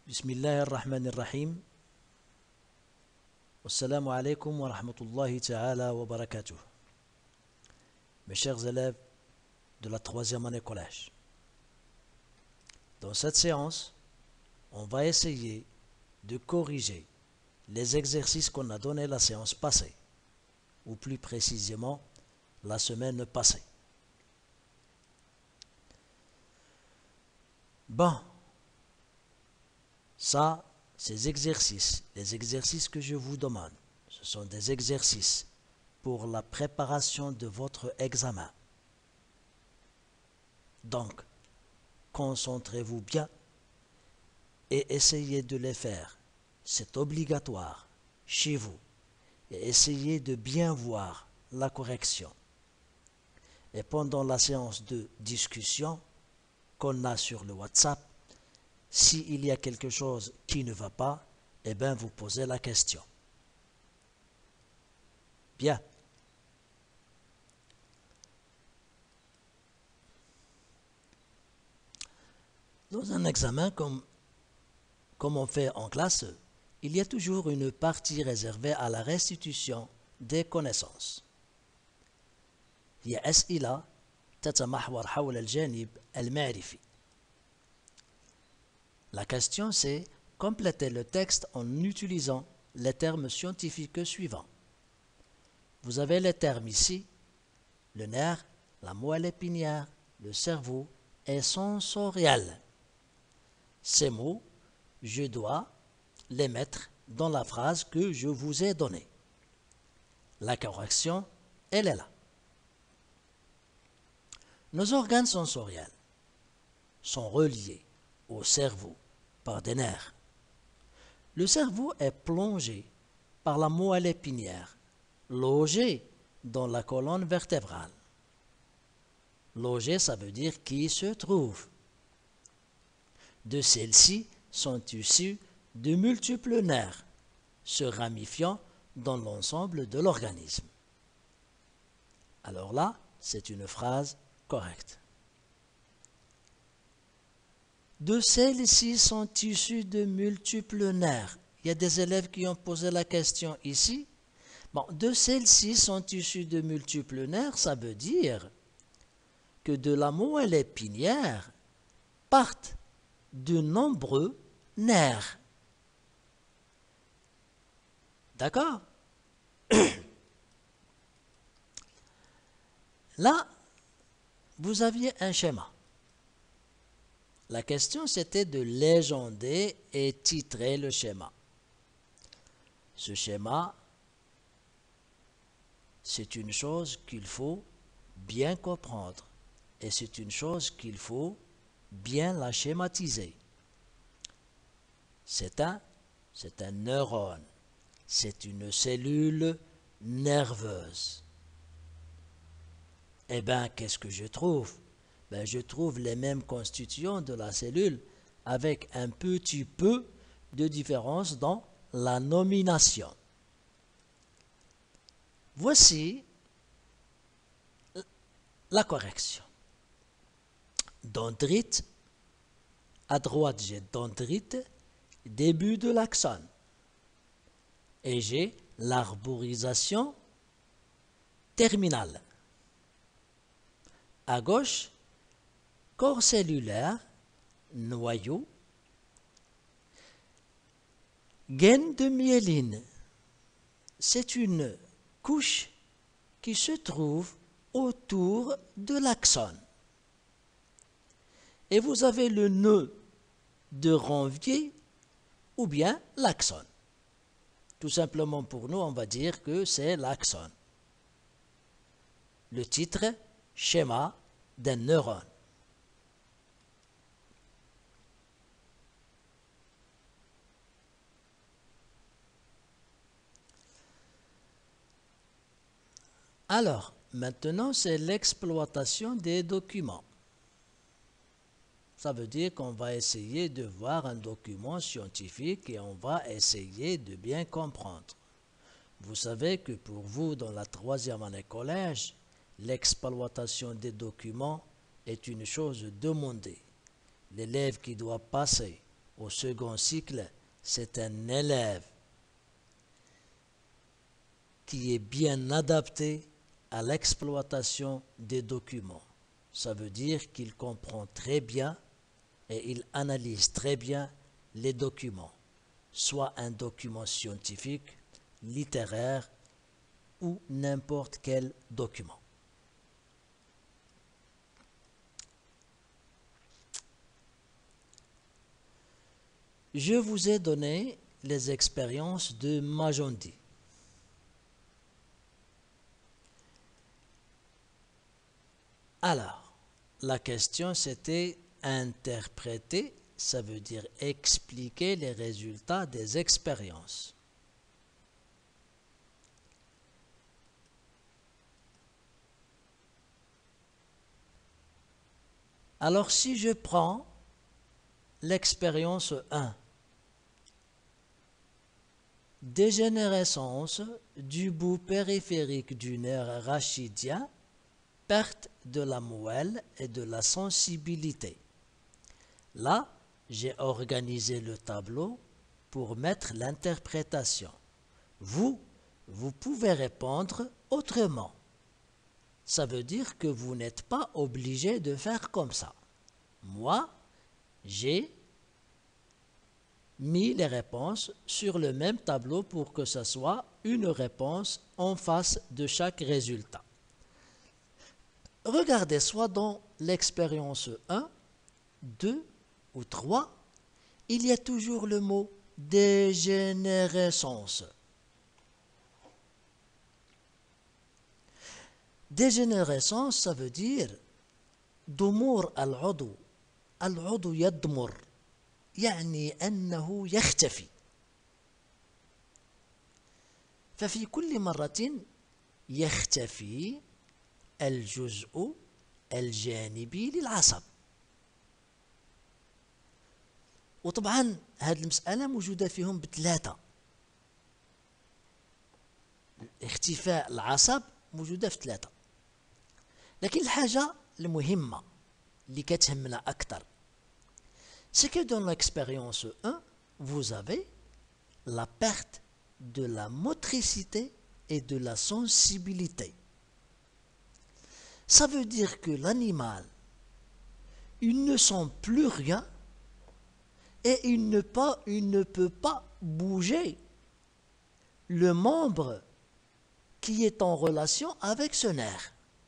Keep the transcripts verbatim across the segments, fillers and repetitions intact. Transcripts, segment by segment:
Bismillah ar-Rahman ar-Rahim. Assalamu alaikum wa rahmatullahi ta'ala wa barakatuh. Mes chers élèves de la troisième année collège. Dans cette séance, on va essayer de corriger les exercices qu'on a donnés la séance passée, ou plus précisément la semaine passée. Bon, ça, ces exercices, les exercices que je vous demande, ce sont des exercices pour la préparation de votre examen. Donc, concentrez-vous bien et essayez de les faire. C'est obligatoire chez vous. Et essayez de bien voir la correction. Et pendant la séance de discussion qu'on a sur le WhatsApp, s'il y a quelque chose qui ne va pas, eh bien vous posez la question. Bien. Dans un examen comme, comme on fait en classe, il y a toujours une partie réservée à la restitution des connaissances. هي أسئلة تتمحور حول الجانب المعرفي. La question c'est compléter le texte en utilisant les termes scientifiques suivants. Vous avez les termes ici, le nerf, la moelle épinière, le cerveau et sensoriel. Ces mots, je dois les mettre dans la phrase que je vous ai donnée. La correction, elle est là. Nos organes sensoriels sont reliés au cerveau par des nerfs. Le cerveau est plongé par la moelle épinière, logé dans la colonne vertébrale. Logé, ça veut dire qui se trouve. De celles-ci sont issus de multiples nerfs se ramifiant dans l'ensemble de l'organisme. Alors là, c'est une phrase correcte. De celles-ci sont issus de multiples nerfs. Il y a des élèves qui ont posé la question ici. Bon, de celles-ci sont issus de multiples nerfs, ça veut dire que de la moelle épinière partent de nombreux nerfs. D'accord? Là, vous aviez un schéma. La question, c'était de légender et titrer le schéma. Ce schéma, c'est une chose qu'il faut bien comprendre et c'est une chose qu'il faut bien la schématiser. C'est un, c'est un neurone, c'est une cellule nerveuse. Eh bien, qu'est-ce que je trouve? Ben, je trouve les mêmes constituants de la cellule avec un petit peu de différence dans la nomination. Voici la correction. Dendrite, à droite j'ai dendrite, début de l'axone. Et j'ai l'arborisation terminale. À gauche, corps cellulaire, noyau, gaine de myéline. C'est une couche qui se trouve autour de l'axone. Et vous avez le nœud de Ranvier ou bien l'axone. Tout simplement pour nous, on va dire que c'est l'axone. Le titre, schéma d'un neurone. Alors, maintenant, c'est l'exploitation des documents. Ça veut dire qu'on va essayer de voir un document scientifique et on va essayer de bien comprendre. Vous savez que pour vous, dans la troisième année collège, l'exploitation des documents est une chose demandée. L'élève qui doit passer au second cycle, c'est un élève qui est bien adapté à l'exploitation des documents. Ça veut dire qu'il comprend très bien et il analyse très bien les documents, soit un document scientifique, littéraire ou n'importe quel document. Je vous ai donné les expériences de Magendie. Alors, la question c'était interpréter, ça veut dire expliquer les résultats des expériences. Alors, si je prends l'expérience un, dégénérescence du bout périphérique du nerf rachidien, perte de la moelle et de la sensibilité. Là, j'ai organisé le tableau pour mettre l'interprétation. Vous, vous pouvez répondre autrement. Ça veut dire que vous n'êtes pas obligé de faire comme ça. Moi, j'ai mis les réponses sur le même tableau pour que ce soit une réponse en face de chaque résultat. Regardez, soit dans l'expérience un, deux ou trois, il y a toujours le mot dégénérescence. Dégénérescence, ça veut dire ضمور العضو العضو يضمر يعني أنه يختفي. ففي كل مرة يختفي الجزء الجانبي للعصب. وطبعا هذه المسألة موجودة فيهم بثلاثة. اختفاء العصب موجودة في ثلاثة. لكن الحاجة المهمة اللي كتهمنا أكثر c'est que dans l'expérience un, vous avez la perte de la motricité et de la sensibilité. Ça veut dire que l'animal, il ne sent plus rien et il ne, pas, il ne peut pas bouger le membre qui est en relation avec ce nerf.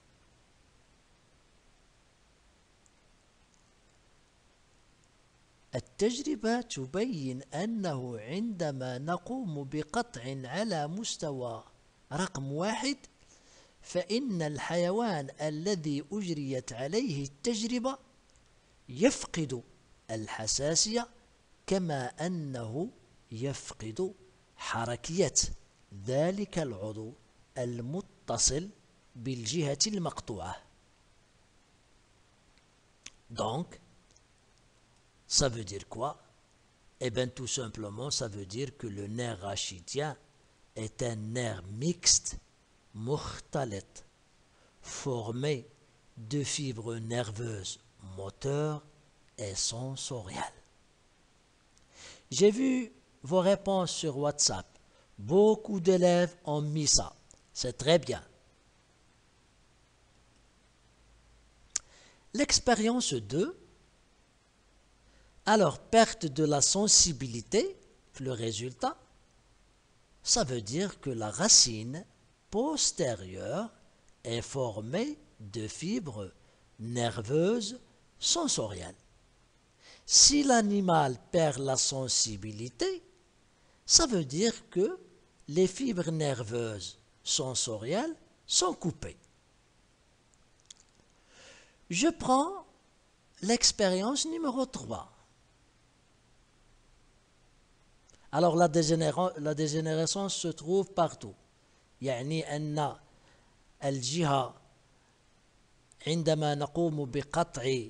التجربة تبين أنه عندما نقوم بقطع على مستوى رقم واحد فإن الحيوان الذي أجريت عليه التجربة يفقد الحساسية كما أنه يفقد حركية ذلك العضو المتصل بالجهة المقطوعة. Donc, ça veut dire quoi? Eh bien, tout simplement, ça veut dire que le nerf rachidien est un nerf mixte, mukhtalit, formé de fibres nerveuses moteurs et sensorielles. J'ai vu vos réponses sur WhatsApp. Beaucoup d'élèves ont mis ça. C'est très bien. L'expérience deux. Alors, perte de la sensibilité, le résultat, ça veut dire que la racine postérieure est formée de fibres nerveuses sensorielles. Si l'animal perd la sensibilité, ça veut dire que les fibres nerveuses sensorielles sont coupées. Je prends l'expérience numéro trois. Alors la, la dégénérescence se trouve partout. يعني أن الجهة عندما نقوم بقطع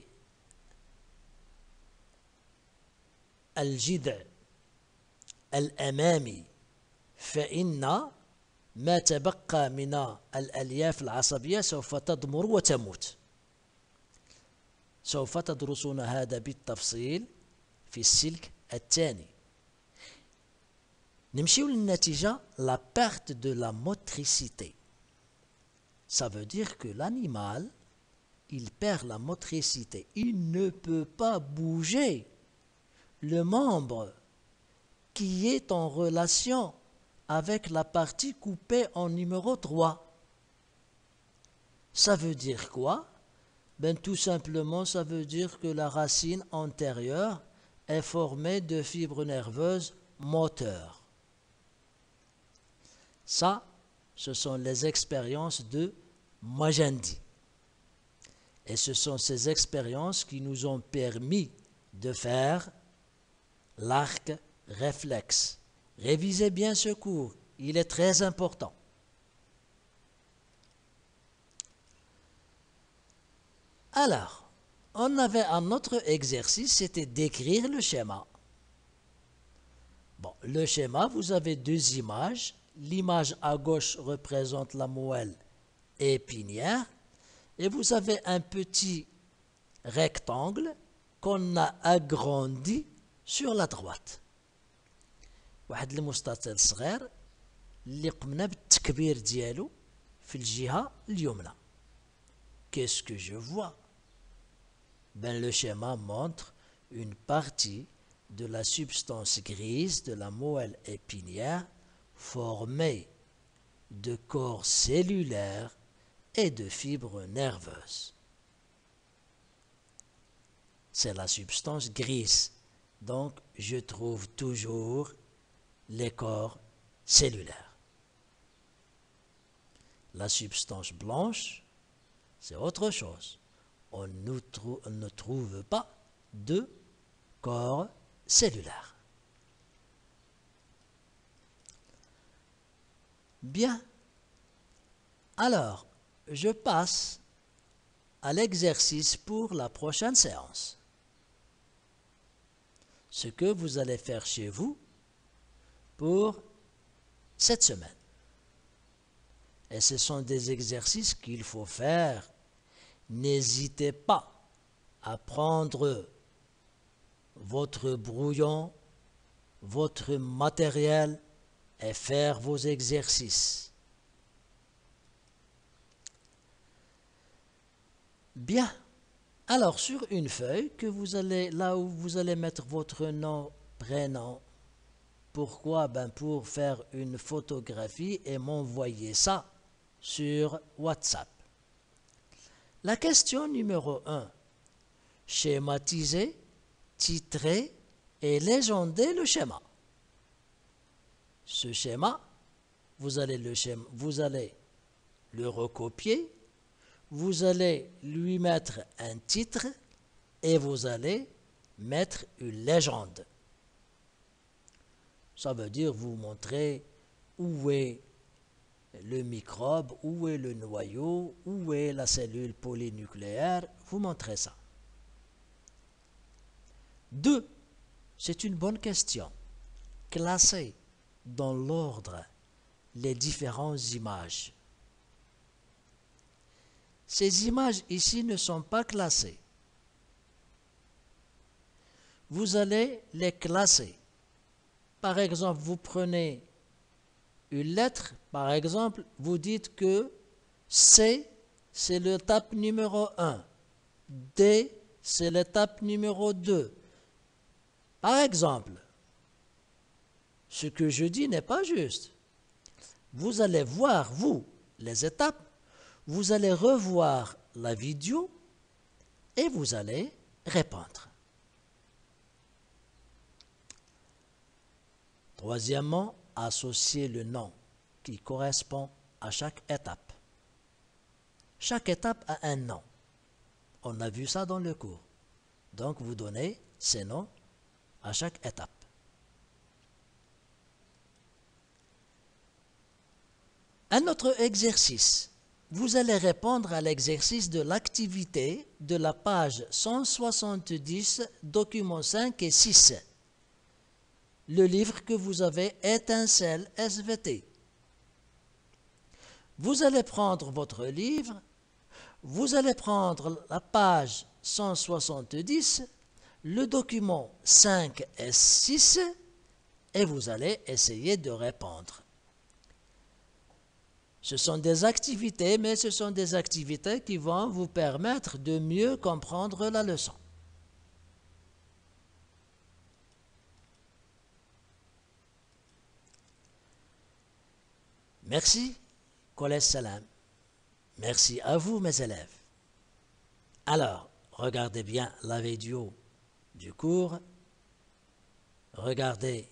الجذع الأمامي فإن ما تبقى من الألياف العصبية سوف تضمر وتموت. سوف تدرسون هذا بالتفصيل في السلك الثاني. نمشيو للنتيجة la perte de la motricité. Ça veut dire que l'animal, il perd la motricité. Il ne peut pas bouger le membre qui est en relation avec la partie coupée en numéro trois. Ça veut dire quoi? Ben, tout simplement, ça veut dire que la racine antérieure est formée de fibres nerveuses moteurs. Ça, ce sont les expériences de Magendie. Et ce sont ces expériences qui nous ont permis de faire l'arc réflexe. Révisez bien ce cours, il est très important. Alors, on avait un autre exercice, c'était d'écrire le schéma. Bon, le schéma, vous avez deux images. L'image à gauche représente la moelle épinière et vous avez un petit rectangle qu'on a agrandi sur la droite. واحد المستطيل صغير اللي قمنا بالتكبير ديالو في الجهة اليمنى. Qu'est-ce que je vois? Ben, le schéma montre une partie de la substance grise de la moelle épinière formée de corps cellulaires et de fibres nerveuses. C'est la substance grise. Donc, je trouve toujours les corps cellulaires. La substance blanche, c'est autre chose. On ne, trou- on ne trouve pas de corps cellulaires. Bien. Alors, je passe à l'exercice pour la prochaine séance. Ce que vous allez faire chez vous pour cette semaine. Et ce sont des exercices qu'il faut faire. N'hésitez pas à prendre votre brouillon, votre matériel et faire vos exercices. Bien. Alors, sur une feuille, que vous allez, là où vous allez mettre votre nom, prénom. Pourquoi? Ben, pour faire une photographie et m'envoyer ça sur WhatsApp. La question numéro un. Schématiser, titrer et légender le schéma. Ce schéma, vous allez le, schéma, vous allez le recopier, vous allez lui mettre un titre et vous allez mettre une légende. Ça veut dire vous montrer où est le microbe, où est le noyau, où est la cellule polynucléaire, vous montrez ça. Deux, c'est une bonne question. Classer dans l'ordre les différentes images. Ces images ici ne sont pas classées. Vous allez les classer. Par exemple, vous prenez une lettre, par exemple, vous dites que C, c'est l'étape numéro un. D, c'est l'étape numéro deux. Par exemple, ce que je dis n'est pas juste. Vous allez voir, vous, les étapes, vous allez revoir la vidéo et vous allez répondre. Troisièmement, associer le nom qui correspond à chaque étape. Chaque étape a un nom. On a vu ça dans le cours. Donc, vous donnez ces noms à chaque étape. Un autre exercice. Vous allez répondre à l'exercice de l'activité de la page cent soixante-dix, documents cinq et six. Le livre que vous avez, Étincelle S V T. Vous allez prendre votre livre, vous allez prendre la page cent soixante-dix, le document cinq et six et vous allez essayer de répondre. Ce sont des activités, mais ce sont des activités qui vont vous permettre de mieux comprendre la leçon. Merci, Collège Salam. Merci à vous, mes élèves. Alors, regardez bien la vidéo du cours. Regardez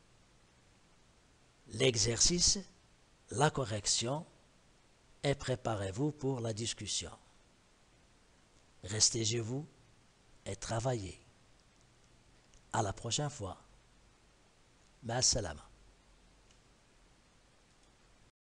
l'exercice, la correction et préparez-vous pour la discussion. Restez chez vous et travaillez. À la prochaine fois. Ma salama.